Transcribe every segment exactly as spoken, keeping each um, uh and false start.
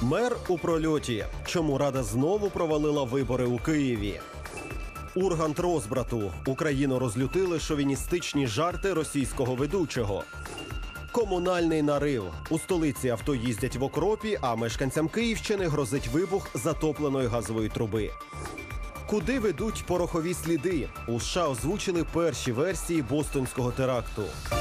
Мер у прольоті. Чому Рада знову провалила вибори у Києві? Ургант розбрату. Україну розлютили шовіністичні жарти російського ведучого. Комунальний нарив. У столиці авто їздять в окропі, а мешканцям Київщини грозить вибух затопленої газової труби. Куди ведуть порохові сліди? У США озвучили перші версії бостонського теракту.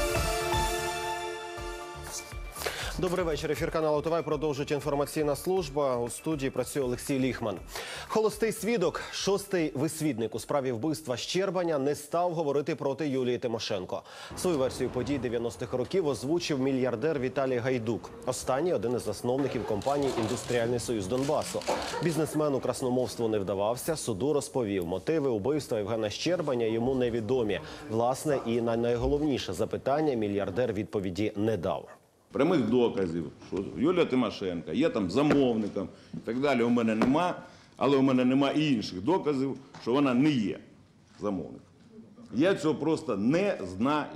Добрий вечір. Ефір каналу ТВ продовжують інформаційна служба. У студії працює Олексій Ліхман. Холостий свідок, шостий висвідник у справі вбивства Щербаня, не став говорити проти Юлії Тимошенко. Свою версію подій дев'яностих років озвучив мільярдер Віталій Гайдук. Останній – один із засновників компанії «Індустріальний союз Донбасу». Бізнесмен у красномовству не вдавався, суду розповів. Мотиви убивства Євгена Щербаня йому невідомі. Власне, і на найголовніше запитання мільярдер відповіді не дав. Прямих доказів, що Юлія Тимошенко є там замовником і так далі, у мене нема, але у мене нема і інших доказів, що вона не є замовником. Я цього просто не знаю.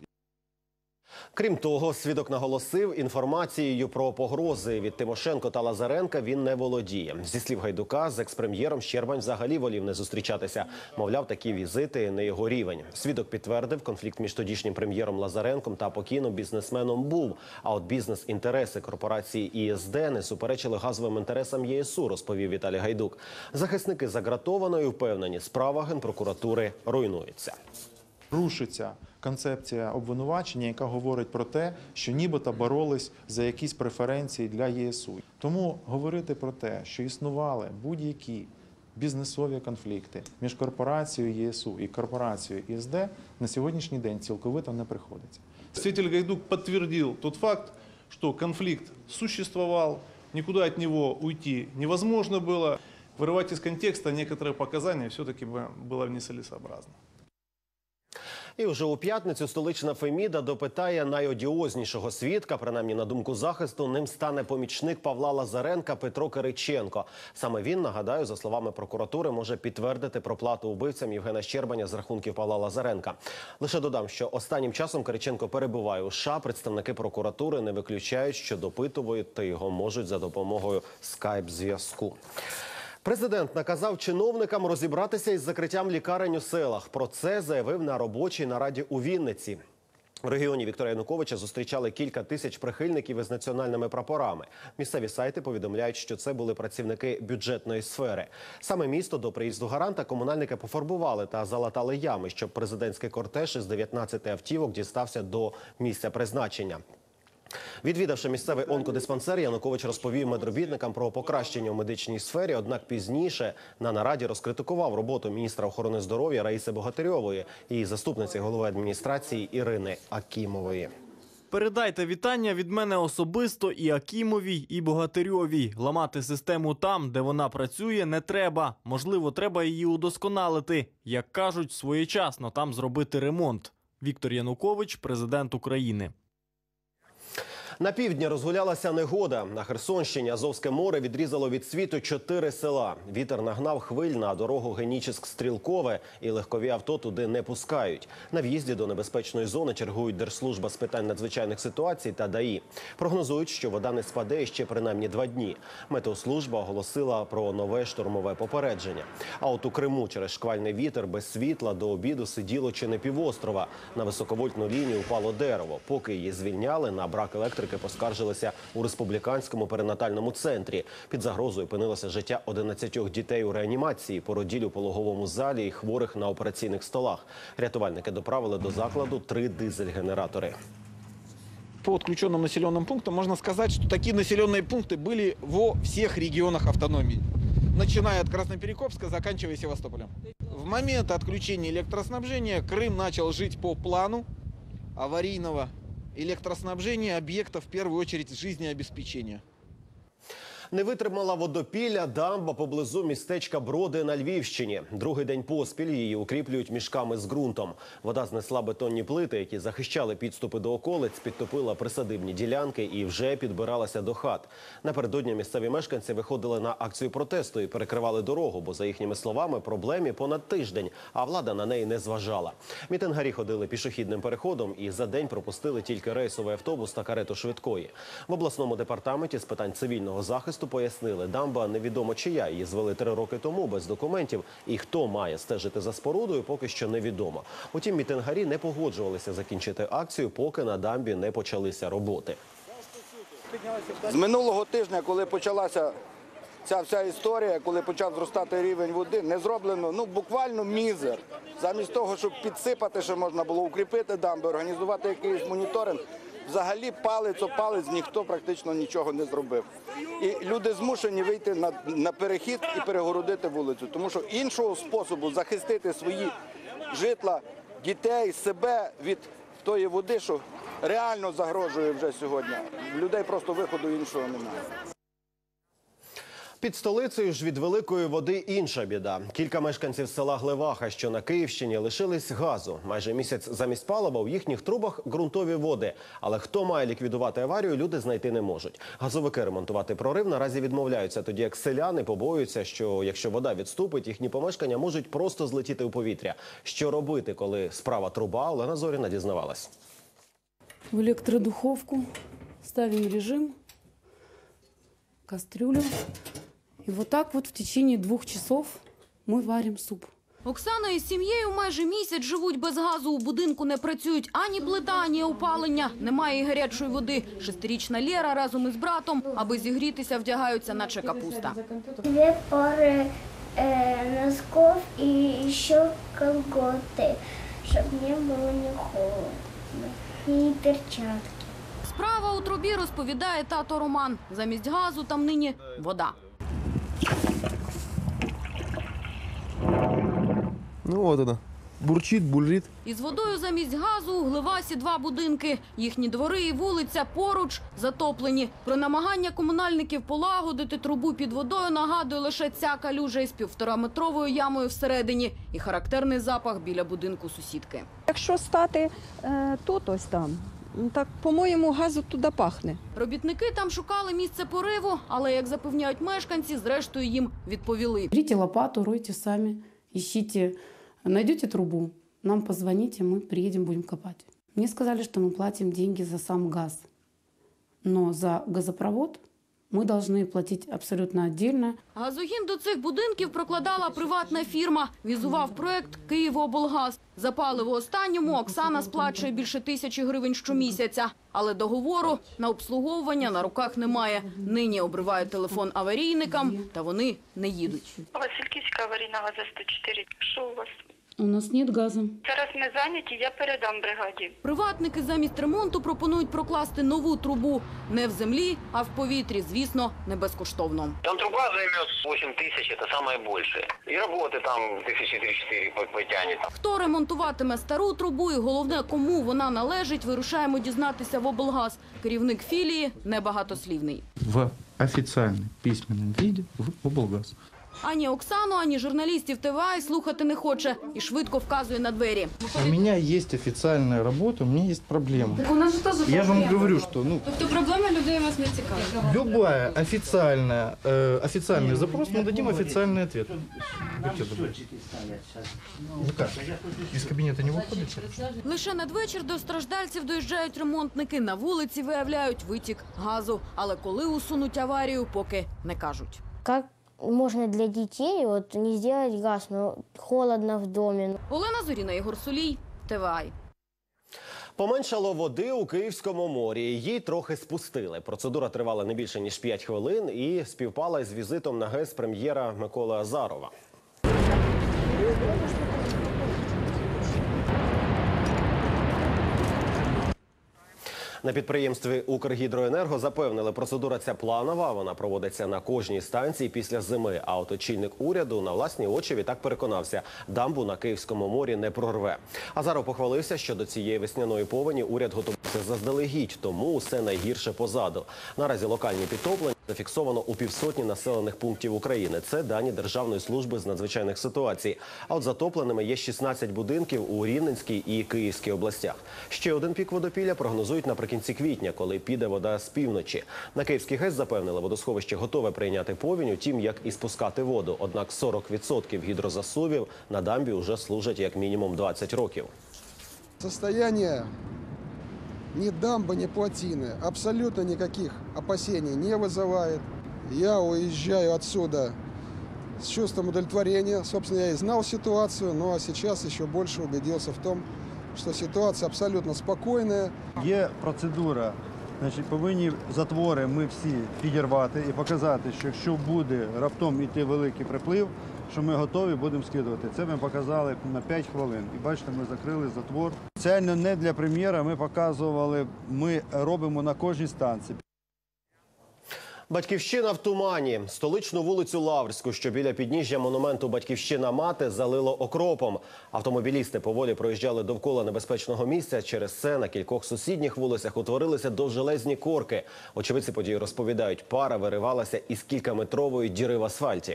Крім того, свідок наголосив, інформацією про погрози від Тимошенко та Лазаренка він не володіє. Зі слів Гайдука, з експрем'єром Щербань взагалі волів не зустрічатися. Мовляв, такі візити не його рівень. Свідок підтвердив, конфлікт між тодішнім прем'єром Лазаренком та покійним бізнесменом був. А от бізнес-інтереси корпорації І С Д не суперечили газовим інтересам Є С У, розповів Віталій Гайдук. Захисники загратованої впевнені, справа Генпрокуратури руйнується. Рушиться концепція обвинувачення, яка говорить про те, що нібито боролись за якісь преференції для Є С У. Тому говорити про те, що існували будь-які бізнесові конфлікти між корпорацією Є С У і корпорацією І С Д, на сьогоднішній день цілковито не приходиться. Свидетель Гайдук подтвердил тот факт, что конфликт существовал, никуда от него уйти невозможно было. Вырывать из контекста некоторые показания все-таки было нецелесообразно. І вже у п'ятницю столична Феміда допитає найодіознішого свідка, принаймні на думку захисту, ним стане помічник Павла Лазаренка Петро Кириченко. Саме він, нагадаю, за словами прокуратури, може підтвердити проплату убивцям Євгена Щербаня з рахунків Павла Лазаренка. Лише додам, що останнім часом Кириченко перебуває у США. Представники прокуратури не виключають, що допитувати його можуть за допомогою скайп-зв'язку. Президент наказав чиновникам розібратися із закриттям лікарень у селах. Про це заявив на робочій нараді у Вінниці. В регіоні Віктора Януковича зустрічали кілька тисяч прихильників із національними прапорами. Місцеві сайти повідомляють, що це були працівники бюджетної сфери. Саме місто до приїзду гаранта комунальники пофарбували та залатали ями, щоб президентський кортеж із дев'ятнадцяти автівок дістався до місця призначення. Відвідавши місцевий онкодиспансер, Янукович розповів медробітникам про покращення у медичній сфері, однак пізніше на нараді розкритикував роботу міністра охорони здоров'я Раїси Богатирьової і заступниці голови адміністрації Ірини Акімової. Передайте вітання від мене особисто і Акімовій, і Богатирьовій. Ламати систему там, де вона працює, не треба. Можливо, треба її удосконалити. Як кажуть, своєчасно там зробити ремонт. Віктор Янукович, президент України. На півдні розгулялася негода. На Херсонщині Азовське море відрізало від світу чотири села. Вітер нагнав хвиль на дорогу Генічеськ-Стрілкове, і легкові авто туди не пускають. На в'їзді до небезпечної зони чергують Держслужба з питань надзвичайних ситуацій та ДАІ. Прогнозують, що вода не спаде ще принаймні два дні. Метеослужба оголосила про нове штормове попередження. А от у Криму через шквальний вітер без світла до обіду сиділо чи не півострова. На високовольтну лінію впало дерево. Поки її звільняли, на брак електрики поскаржилися у республіканському перинатальному центрі. Під загрозою опинилося життя одинадцятьох дітей у реанімації, породіль у пологовому залі і хворих на операційних столах. Рятувальники доправили до закладу три дизель-генератори. По отключенным населенным пунктам можно сказать, что такие населенные пункты были во всех регионах автономии, начиная от Красноперекопска, заканчивая Севастополем. В момент отключения электроснабжения Крым начал жить по плану аварийного электроснабжения объектов, в первую очередь, жизнеобеспечения. Не витримала водопілля дамба поблизу містечка Броди на Львівщині. Другий день поспіль її укріплюють мішками з ґрунтом. Вода знесла бетонні плити, які захищали підступи до околиць, підтопила присадибні ділянки і вже підбиралася до хат. Напередодні місцеві мешканці виходили на акцію протесту і перекривали дорогу, бо, за їхніми словами, проблемі понад тиждень, а влада на неї не зважала. Мітингарі ходили пішохідним переходом і за день пропустили тільки рейсовий автобус та карету швидкої. В обласному департаменті з питань цивільного захисту захисту пояснили, дамба невідомо чия, її звели три роки тому без документів. І хто має стежити за спорудою, поки що невідомо. Утім, мітингарі не погоджувалися закінчити акцію, поки на дамбі не почалися роботи. З минулого тижня, коли почалася ця вся історія, коли почав зростати рівень води, не зроблено, ну, буквально мізер. Замість того, щоб підсипати, що можна було укріпити дамби, організувати якийсь моніторинг, взагалі палець о палець ніхто практично нічого не зробив. І люди змушені вийти на, на перехід і перегородити вулицю, тому що іншого способу захистити свої житла, дітей, себе від тої води, що реально загрожує вже сьогодні. В людей просто виходу іншого немає. Під столицею ж від великої води інша біда. Кілька мешканців села Глеваха, що на Київщині, лишились газу. Майже місяць замість палива у їхніх трубах ґрунтові води. Але хто має ліквідувати аварію, люди знайти не можуть. Газовики ремонтувати прорив наразі відмовляються, тоді як селяни побоюються, що якщо вода відступить, їхні помешкання можуть просто злетіти у повітря. Що робити, коли справа труба, Олена Зоріна дізнавалась. В электродуховку ставим режим, кастрюлю. И вот так вот в течение двух часов мы варим суп. Оксана із сім'єю майже місяць живуть без газу. У будинку не працюють ані плита, ані опалення. Немає і гарячої води. Шестирічна Лєра разом із братом, аби зігрітися, вдягаються, наче капуста. Две пары э, носков и еще колготы, чтобы не было не холодно. И перчатки. Справа у трубі, розповідає тато Роман. Замість газу там нині вода. Ну вот это. Бурчит, бурлит. Із водою замість газу у Глевасі два будинки. Їхні двори і вулиця поруч затоплені. Про намагання комунальників полагодити трубу під водою нагадує лише ця калюжа із півтораметровою ямою всередині і характерний запах біля будинку сусідки. Якщо стати е, тут, ось там, так, по-моєму, газу туди пахне. Робітники там шукали місце пориву, але, як запевняють мешканці, зрештою їм відповіли. Берите лопату, ройте сами, ищите, найдете трубу, нам позвоните, мы приедем, будем копать. Мне сказали, что мы платим деньги за сам газ, но за газопровод мы должны платить абсолютно отдельно. Газогін до цих будинків прокладала приватна фірма. Візував проект «Київоблгаз». За паливо останньому Оксана сплачує більше тисячі гривень щомісяця. Але договору на обслуговування на руках немає. Нині обривають телефон аварійникам, та вони не їдуть. Васильківська аварійна газа сто чотири. Що у вас? У нас нет газа. Зараз ми зайняті, я передам бригаді. Приватники замість ремонту пропонують прокласти нову трубу. Не в землі, а в повітрі, звісно, не безкоштовно. Там труба займет вісім тисяч, це самое більше. І роботи там тисячі три-чотири потягне. Хто ремонтуватиме стару трубу і, головне, кому вона належить, вирушаємо дізнатися в облгаз. Керівник філії небагатослівний. В офіційному письменному віді в облгаз. Ані Оксану, ані журналістів ТВА слухати не хоче і швидко вказує на двері. У мене є офіційна робота, у мене є проблема. Так у нас же теж проблема. Я ж вам говорю, що... Ну, тобто проблема людей вас не цікавить? Любая официальная, э, официальный запрос, мы дадим официальный ответ. Будьте добры. Вы как? Из кабинета не выходите? Лише надвечір до страждальців доїжджають ремонтники. На вулиці виявляють витік газу. Але коли усунуть аварію, поки не кажуть. Как можно для детей вот не сделать газ, но холодно в доме? Олена Зоріна, Ігор Солій, ТВА. Поменшало води у Київському морі. Її трохи спустили. Процедура тривала не більше, ніж п'ять хвилин і співпала із візитом на ГЕС прем'єра Миколи Азарова. На підприємстві «Укргідроенерго» запевнили, процедура ця планова, вона проводиться на кожній станції після зими. А от очільник уряду на власні очі відтак переконався, дамбу на Київському морі не прорве. Азаров похвалився, що до цієї весняної повені уряд готувався заздалегідь, тому усе найгірше позаду. Наразі локальні підтоплення зафіксовано у півсотні населених пунктів України. Це дані Державної служби з надзвичайних ситуацій. А от затопленими є шістнадцять будинків у Рівненській і Київській областях. Ще один пік водопілля прогнозують наприкінці квітня, коли піде вода з півночі. На Київський ГЕС запевнили, водосховище готове прийняти повінь, утім, як і спускати воду. Однак сорок відсотків гідрозасувів на дамбі вже служать як мінімум двадцять років. Состояние ни дамбы, ни плотины абсолютно никаких опасений не вызывает. Я уезжаю отсюда с чувством удовлетворения. Собственно, я и знал ситуацию, ну а сейчас еще больше убедился в том, что ситуация абсолютно спокойная. Є процедура, значить, повинні затвори ми всі підірвати і показати, що якщо буде раптом йти великий приплив, що ми готові будемо скидувати. Це ми показали на п'ять хвилин. І бачите, ми закрили затвор. Це не для прем'єра, ми показували, ми робимо на кожній станції. Батьківщина в тумані. Столичну вулицю Лаврську, що біля підніжжя монументу «Батьківщина-мати», залило окропом. Автомобілісти поволі проїжджали довкола небезпечного місця. Через це на кількох сусідніх вулицях утворилися довжелезні корки. Очевидці події розповідають, пара виривалася із кількаметрової діри в асфальті.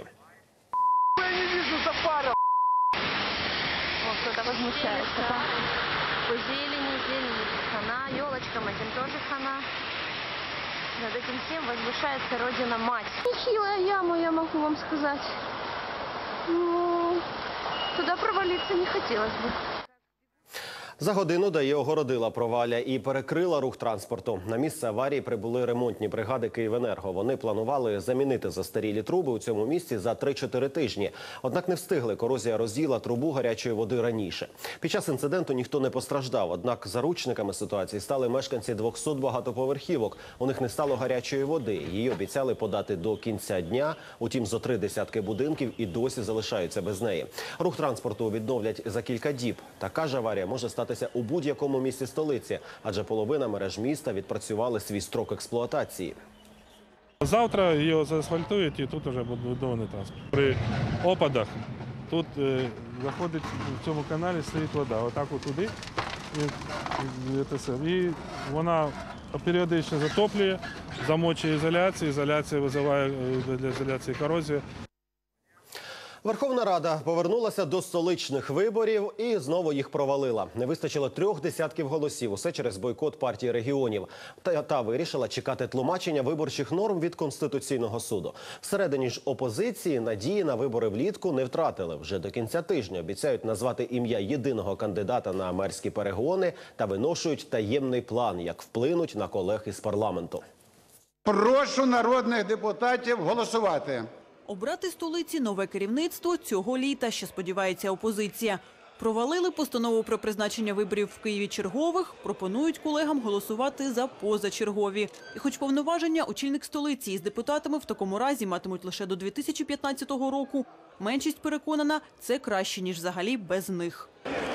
Кто-то возмущается. По зелени, зелени хана, елочкам этим тоже хана. Над этим всем возвышается Родина-Мать. Нехилая яма, я могу вам сказать. Ну, туда провалиться не хотелось бы. За годину ДАІ огородила провалля і перекрила рух транспорту. На місце аварії прибули ремонтні бригади «Київенерго». Вони планували замінити застарілі труби у цьому місці за три-чотири тижні. Однак не встигли, корозія роз'їла трубу гарячої води раніше. Під час інциденту ніхто не постраждав. Однак заручниками ситуації стали мешканці двохсот багатоповерхівок. У них не стало гарячої води. Її обіцяли подати до кінця дня. Утім, зо три десятки будинків і досі залишаються без неї. Рух транспорту відновлять за кілька діб. Така ж аварія може стати у будь-якому місті столиці, адже половина мереж міста відпрацювали свій строк експлуатації. Завтра його заасфальтують і тут вже буде будований транспорт. При опадах тут е, заходить в цьому каналі, стоїть вода. Отак от туди. І, і вона періодично затоплює, замочує ізоляцію, ізоляція визиває для ізоляції корозію. Верховна Рада повернулася до столичних виборів і знову їх провалила. Не вистачило трьох десятків голосів. Усе через бойкот партії регіонів. Та, та вирішила чекати тлумачення виборчих норм від Конституційного суду. Всередині ж опозиції надії на вибори влітку не втратили. Вже до кінця тижня обіцяють назвати ім'я єдиного кандидата на мерські перегони та виношують таємний план, як вплинуть на колег із парламенту. Прошу народних депутатів голосувати. Обрати столиці нове керівництво цього літа, що сподівається опозиція. Провалили постанову про призначення виборів в Києві чергових, пропонують колегам голосувати за позачергові. І хоч повноваження очільник столиці із депутатами в такому разі матимуть лише до дві тисячі п'ятнадцятого року, меншість переконана, це краще, ніж взагалі без них.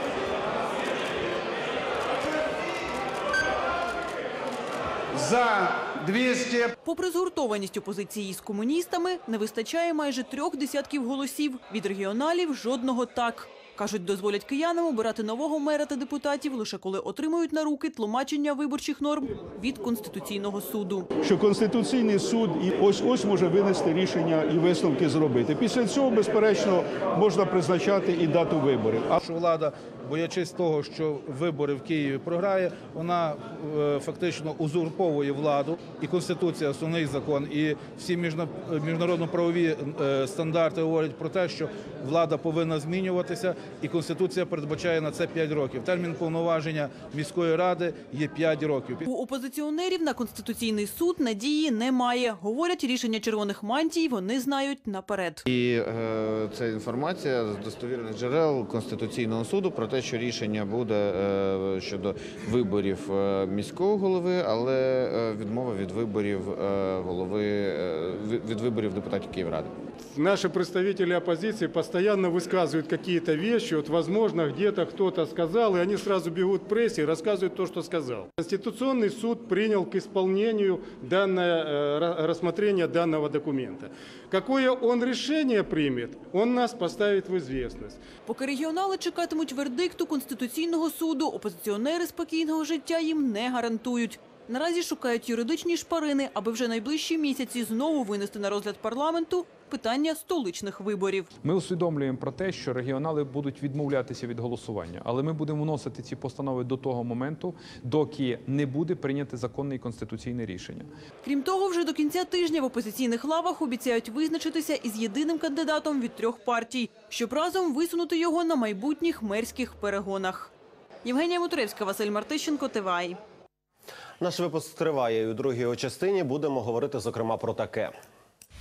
За двісті. Попри згуртованість опозиції з комуністами, не вистачає майже трьох десятків голосів. Від регіоналів жодного «так». Кажуть, дозволять киянам обирати нового мера та депутатів лише коли отримають на руки тлумачення виборчих норм від Конституційного суду. Що Конституційний суд і ось-ось може винести рішення і висновки зробити. Після цього, безперечно, можна призначати і дату виборів. А що влада, боячись того, що вибори в Києві програє, вона е, фактично узурповує владу. І Конституція, основний закон, і всі міжнародно-правові е, стандарти говорять про те, що влада повинна змінюватися. І Конституція передбачає на це п'ять років. Термін повноваження міської ради є п'ять років. У опозиціонерів на Конституційний суд надії немає. Говорять, рішення червоних мантій вони знають наперед. І е, це інформація з достовірних джерел Конституційного суду про те, що рішення буде е, щодо виборів е, міського голови, але е, відмова від виборів е, голови, е, від виборів депутатів Київради. Наши представители оппозиции постоянно высказывают какие-то вещи, вот, возможно, где-то кто-то сказал, и они сразу бегут в прессе и рассказывают то, что сказал. Конституционный суд принял к исполнению данное, э, рассмотрение данного документа. Какое он решение примет, он нас поставит в известность. Поки регіонали чекатимуть вердикту Конституційного суду, опозиціонери спокійного життя їм не гарантують. Наразі шукають юридичні шпарини, аби вже найближчі місяці знову винести на розгляд парламенту питання столичних виборів. Ми усвідомлюємо про те, що регіонали будуть відмовлятися від голосування, але ми будемо вносити ці постанови до того моменту, доки не буде прийнято законне і конституційне рішення. Крім того, вже до кінця тижня в опозиційних лавах обіцяють визначитися із єдиним кандидатом від трьох партій, щоб разом висунути його на майбутніх мерських перегонах. Євгенія Моторевська, Василь Мартищенко, ТВАЙ. Наш випуск триває, і у другій його частині будемо говорити, зокрема, про таке.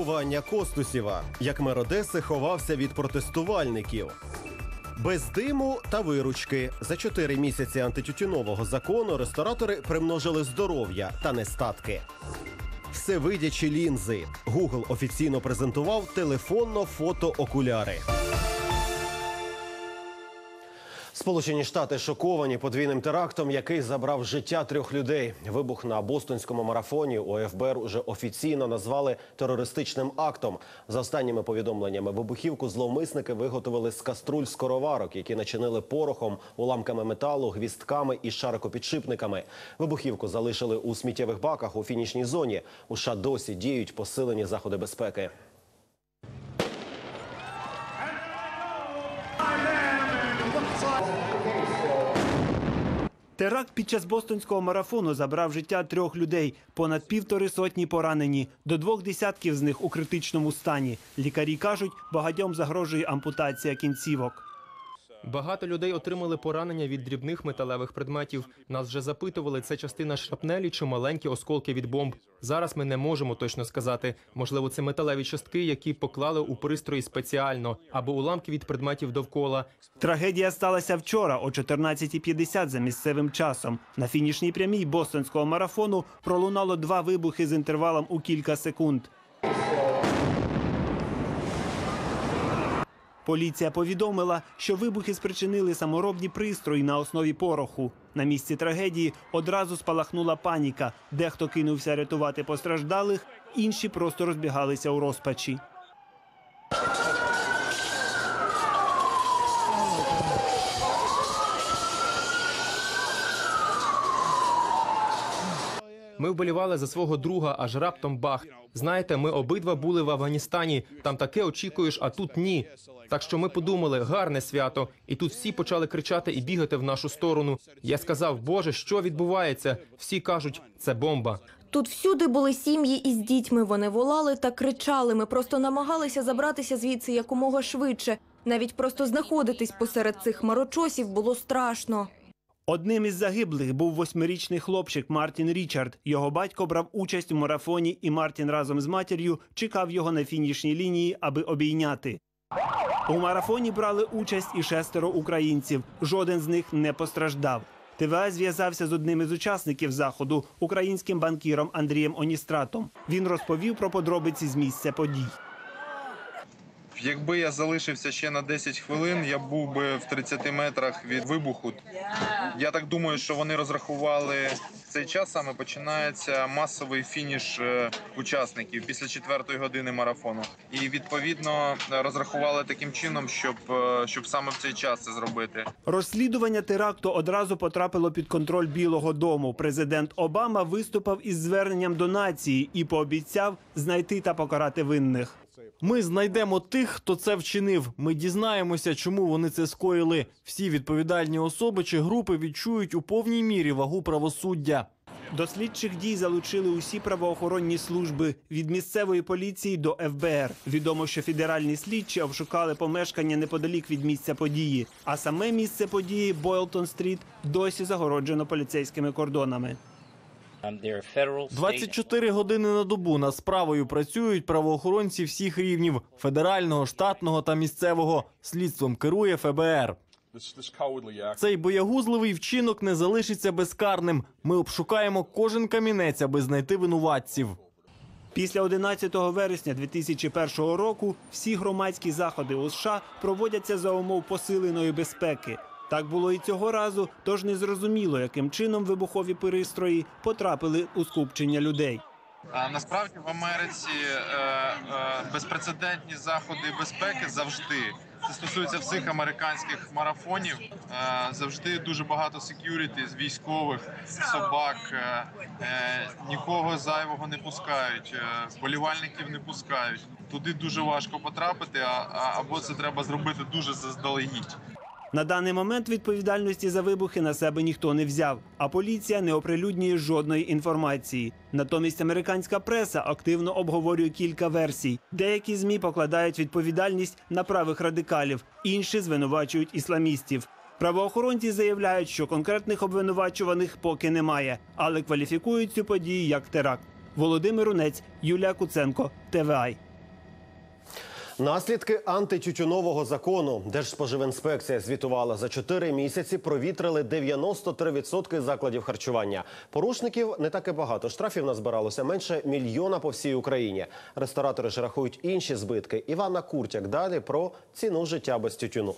Катування Костусєва. Як мер Одеси ховався від протестувальників. Без диму та виручки. За чотири місяці антитютюнового закону ресторатори примножили здоров'я та нестатки. Всевидячі лінзи. Google офіційно презентував телефонно-фото-окуляри. Сполучені Штати шоковані подвійним терактом, який забрав життя трьох людей. Вибух на бостонському марафоні у еф бе ер уже офіційно назвали терористичним актом. За останніми повідомленнями, вибухівку зловмисники виготовили з каструль скороварок, які начинили порохом, уламками металу, гвістками і шарикопідшипниками. Вибухівку залишили у сміттєвих баках у фінішній зоні. У США досі діють посилені заходи безпеки. Теракт під час бостонського марафону забрав життя трьох людей. Понад півтори сотні поранені. До двох десятків з них у критичному стані. Лікарі кажуть, багатьом загрожує ампутація кінцівок. Багато людей отримали поранення від дрібних металевих предметів. Нас вже запитували, це частина шрапнелі чи маленькі осколки від бомб. Зараз ми не можемо точно сказати. Можливо, це металеві частки, які поклали у пристрої спеціально, або уламки від предметів довкола. Трагедія сталася вчора о чотирнадцятій п'ятдесят за місцевим часом. На фінішній прямій бостонського марафону пролунало два вибухи з інтервалом у кілька секунд. Поліція повідомила, що вибухи спричинили саморобні пристрої на основі пороху. На місці трагедії одразу спалахнула паніка. Дехто кинувся рятувати постраждалих, інші просто розбігалися у розпачі. Ми вболівали за свого друга, аж раптом бах. Знаєте, ми обидва були в Афганістані. Там таке очікуєш, а тут ні. Так що ми подумали, гарне свято. І тут всі почали кричати і бігати в нашу сторону. Я сказав, Боже, що відбувається? Всі кажуть, це бомба. Тут всюди були сім'ї із дітьми. Вони волали та кричали. Ми просто намагалися забратися звідси якомога швидше. Навіть просто знаходитись посеред цих хмарочосів було страшно. Одним із загиблих був восьмирічний хлопчик Мартін Річард. Його батько брав участь у марафоні, і Мартін разом з матір'ю чекав його на фінішній лінії, аби обійняти. У марафоні брали участь і шестеро українців. Жоден з них не постраждав. те ве а зв'язався з одним із учасників заходу, українським банкіром Андрієм Оністратом. Він розповів про подробиці з місця подій. Якби я залишився ще на десять хвилин, я був би в тридцяти метрах від вибуху. Я так думаю, що вони розрахували в цей час, саме починається масовий фініш учасників після четвертої години марафону. І відповідно розрахували таким чином, щоб, щоб саме в цей час це зробити. Розслідування теракту одразу потрапило під контроль Білого дому. Президент Обама виступив із зверненням до нації і пообіцяв знайти та покарати винних. Ми знайдемо тих, хто це вчинив. Ми дізнаємося, чому вони це скоїли. Всі відповідальні особи чи групи відчують у повній мірі вагу правосуддя. До слідчих дій залучили усі правоохоронні служби – від місцевої поліції до еф бе ер. Відомо, що федеральні слідчі обшукали помешкання неподалік від місця події. А саме місце події, Бойлтон-стріт, досі загороджено поліцейськими кордонами. двадцять чотири години на добу над справою працюють правоохоронці всіх рівнів – федерального, штатного та місцевого. Слідством керує еф бе ер. Цей боягузливий вчинок не залишиться безкарним. Ми обшукаємо кожен камінець, аби знайти винуватців. Після одинадцятого вересня дві тисячі першого року всі громадські заходи у США проводяться за умов посиленої безпеки. Так було і цього разу, тож незрозуміло, яким чином вибухові пристрої потрапили у скупчення людей. А насправді в Америці е, е, безпрецедентні заходи безпеки завжди. Це стосується всіх американських марафонів. Е, завжди дуже багато сек'юріті з військових, собак. Е, е, нікого зайвого не пускають, е, вболівальників не пускають. Туди дуже важко потрапити, а, а, або це треба зробити дуже заздалегідь. На даний момент відповідальності за вибухи на себе ніхто не взяв, а поліція не оприлюднює жодної інформації. Натомість американська преса активно обговорює кілька версій. Деякі ЗМІ покладають відповідальність на правих радикалів, інші звинувачують ісламістів. Правоохоронці заявляють, що конкретних обвинувачуваних поки немає, але кваліфікують цю подію як теракт. Володимир Рунець, Юлія Куценко, те ве а. Наслідки антитютюнового закону. Держспоживінспекція звітувала, за чотири місяці провітрили дев'яносто три відсотки закладів харчування. Порушників не так і багато. Штрафів назбиралося менше мільйона по всій Україні. Ресторатори ж рахують інші збитки. Іванна Куртяк далі про ціну життя без тютюну.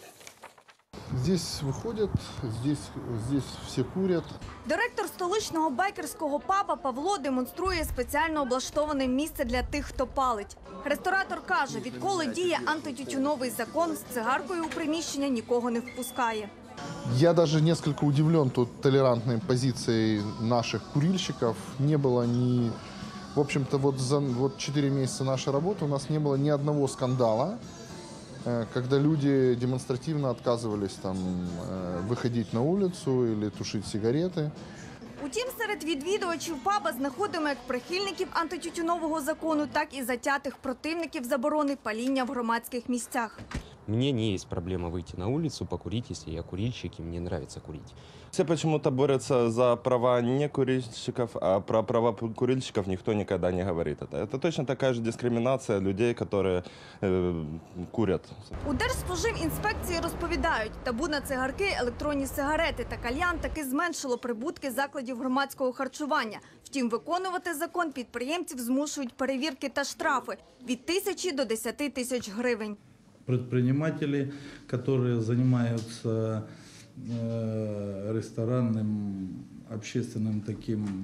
Здесь выходят, здесь, здесь все курят. Директор столичного байкерського паба Павло демонструє спеціально облаштоване місце для тих, хто палить. Ресторатор каже, відколи діє антитютюновий закон, з цигаркою у приміщення нікого не впускає. Я даже несколько удивлен тут толерантной позицией наших курильщиков. Не было ни... В общем-то, вот за вот четыре месяца нашей работы у нас не было ни одного скандала, когда люди демонстративно отказывались там выходить на улицу или тушить сигареты. Утім, серед відвідувачів паба знаходимо як прихильників антитютюнового закону, так і затятих противників заборони паління в громадських місцях. Мне не есть проблема выйти на улицу, покурить, если я курильщик и мне нравится курить. Все почему-то борются за права не курильщиков, а про права курильщиков никто никогда не говорит. Это, это точно такая же дискриминация людей, которые э, курят. У Держспоживінспекції розповідають, табу на цигарки, електронні сигарети та кальян таки зменшило прибутки закладів громадського харчування. Втім, виконувати закон підприємців змушують перевірки та штрафи від тисячі до десяти тисяч гривень. Предприниматели, которые занимаются э, ресторанным, общественным таким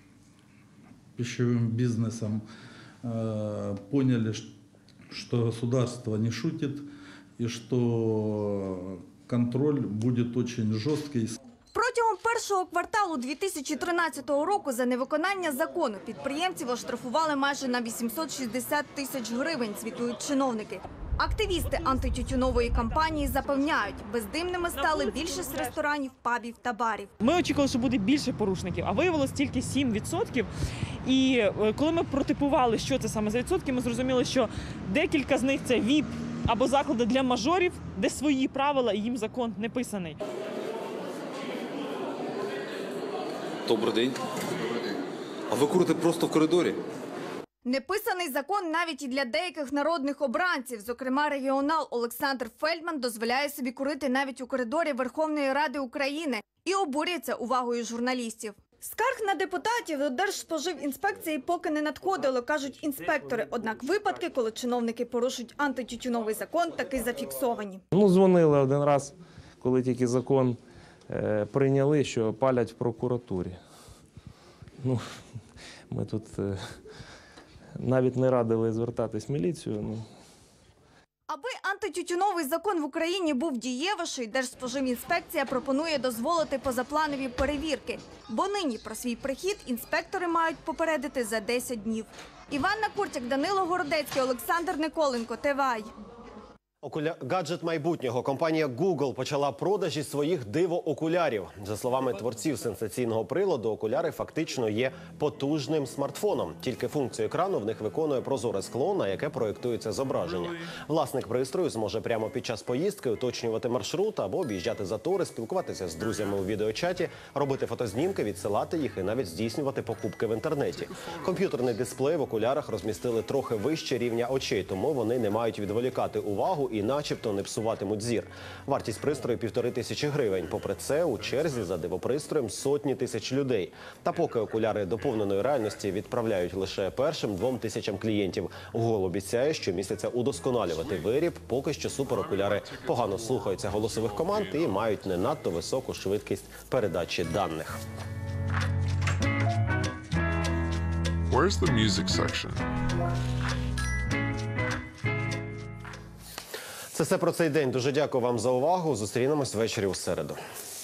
пищевым бизнесом, э, поняли, что государство не шутит и что контроль будет очень жесткий. Протягом першого кварталу дві тисячі тринадцятого року за невиконання закону підприємців оштрафували майже на вісімсот шістдесят тисяч гривень, звітують чиновники. Активісти антитютюнової кампанії запевняють, бездимними стали більшість ресторанів, пабів та барів. Ми очікували, що буде більше порушників, а виявилось тільки сім відсотків. І коли ми протипували, що це саме за відсотки, ми зрозуміли, що декілька з них – це віп або заклади для мажорів, де свої правила і їм закон не писаний. Добрий день. А ви курите просто в коридорі? Неписаний закон навіть і для деяких народних обранців. Зокрема, регіонал Олександр Фельдман дозволяє собі курити навіть у коридорі Верховної Ради України і обурюється увагою журналістів. Скарг на депутатів до Держспоживінспекції поки не надходило, кажуть інспектори. Однак випадки, коли чиновники порушують антитютюновий закон, таки зафіксовані. Ну, дзвонили один раз, коли тільки закон е, прийняли, що палять в прокуратурі. Ну, ми тут... Е, навіть не радили звертатись в міліцію. Ну. Аби антитютюновий закон в Україні був дієвіший, Держспоживінспекція пропонує дозволити позапланові перевірки. Бо нині про свій прихід інспектори мають попередити за десять днів. Іванна Куртяк, Данило Городецький, Олександр Николенко, ТВАЙ. Окуля... Гаджет майбутнього. Компанія Google почала продажі своїх диво-окулярів. За словами творців сенсаційного приладу, окуляри фактично є потужним смартфоном. Тільки функцію екрану в них виконує прозоре скло, на яке проєктується зображення. Власник пристрою зможе прямо під час поїздки уточнювати маршрут або об'їжджати затори, спілкуватися з друзями у відеочаті, робити фотознімки, відсилати їх і навіть здійснювати покупки в інтернеті. Комп'ютерний дисплей в окулярах розмістили трохи вище рівня очей, тому вони не мають відволікати увагу і начебто не псуватимуть зір. Вартість пристрою – півтори тисячі гривень. Попри це, у черзі за дивопристроєм сотні тисяч людей. Та поки окуляри доповненої реальності відправляють лише першим двом тисячам клієнтів. Google обіцяє щомісяця удосконалювати виріб, поки що суперокуляри погано слухаються голосових команд і мають не надто високу швидкість передачі даних. Where's the music section? Це все про цей день. Дуже дякую вам за увагу. Зустрінемось ввечері у середу.